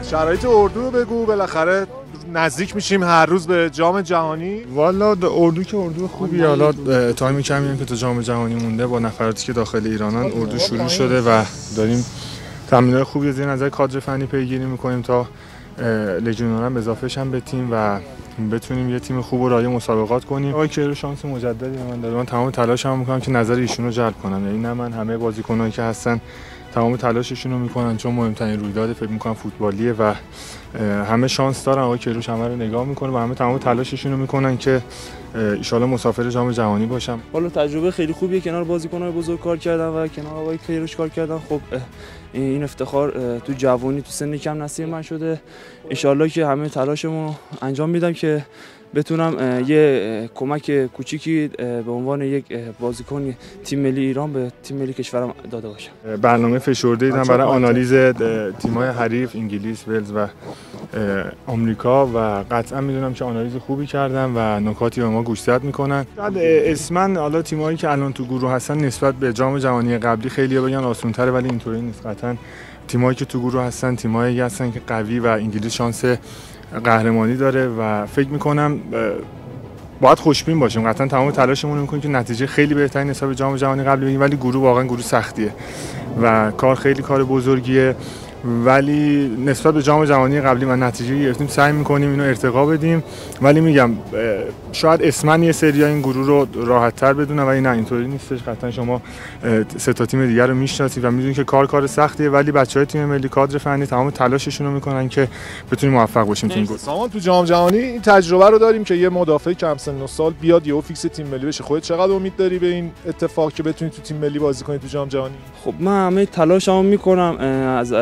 شرایط اردو رو بگو، بالاخره نزدیک میشیم هر روز به جام جهانی. والا اردو که اردو خوبی، حالا تایم کمی هم که تا جام جهانی مونده با نفراتی که داخل ایرانن اردو شروع شده و داریم تمرینات خوبی از نظر کادر فنی پیگیری میکنیم تا لژیونر هم اضافهش هم به تیم و بتونیم یه تیم خوب و رای مسابقات کنیم. آقای کیروش شانس مجددی من داد. من تمام تلاشمو میکنم که نظر ایشون رو جلب کنم، یعنی نه من، همه بازیکنایی که هستن تمام تلاششون رو میکنن، چون مهمترین رویداد فکر میکنم فوتبالیه و همه شانس دارن. آقای کیروش همه رو نگاه میکنه و همه تمام تلاششون رو میکنن که ان شاءالله مسافر جام جهانی باشم. حالا تجربه خیلی خوبیه، کنار بازیکن‌های بزرگ کار کردن و کنار آقای کیروش کار کردن. خب این افتخار تو جوانی تو سن کم نصیب من شده. ان شاءالله که همه تلاشمو انجام میدم که بتونم یه کمک کوچیکی به عنوان یک بازیکن تیم ملی ایران به تیم ملی کشورم داده باشم. برنامه فشرده دیدم برای آنالیز تیم‌های حریف، انگلیس، ولز و آمریکا و قطعا میدونم که آنالیز خوبی کردن و نکاتی به ما گوشزد میکنن. شاید اسمن حالا تیمایی که الان تو گروه هستن نسبت به جام جهانی قبلی خیلی‌ها بگن آسان‌تره، ولی اینطوری نیست. قطعا تیمایی که تو گروه هستن تیمایی هستن که قوی و انگلیس شانس قهرمانی داره و فکر میکنم باید خوشبین باشیم. قطعا تمام تلاشمون رو میکنیم که نتیجه خیلی بهتری نسبت به جام جهانی قبلی بگیریم، ولی گروه واقعا گروه سختیه و کار خیلی کار بزرگیه، ولی نسبت به جام جهانی قبلی من نتیجه گرفتیم، سعی میکنیم اینو ارتقا بدیم. ولی میگم شاید اسمن یه سری این گروه رو راحت‌تر بدونه، ولی نه اینطوری نیستش. قطعا شما سه تا تیم دیگه رو میشناسید و میدونید که کار سختیه، ولی بچهای تیم ملی کادر فنی تمام تلاششون رو میکنن که بتونیم موفق باشیم تو این گروه. سامان تو جام جهانی این تجربه رو داریم که یه مدافع کم سن و سال بیاد یهو فیکس تیم ملی بشه. خودت چقدر امید داری به این اتفاق که بتونی تو تیم ملی بازی کنی تو جام جهانی؟ خب من همه تلاشمو میکنم. از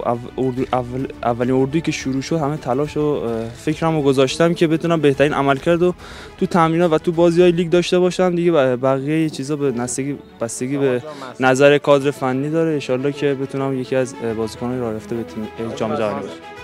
اولین اردویی که شروع شد همه تلاشو فکرمو گذاشتم که بتونم بهترین عملکرد رو تو تمرینات و تو بازی‌های لیگ داشته باشم. دیگه بقیه چیزا به بستگی به نظر کادر فنی داره. ان شاءالله که بتونم یکی از بازیکن‌های راه رفته به تیم جام جهانی باشم.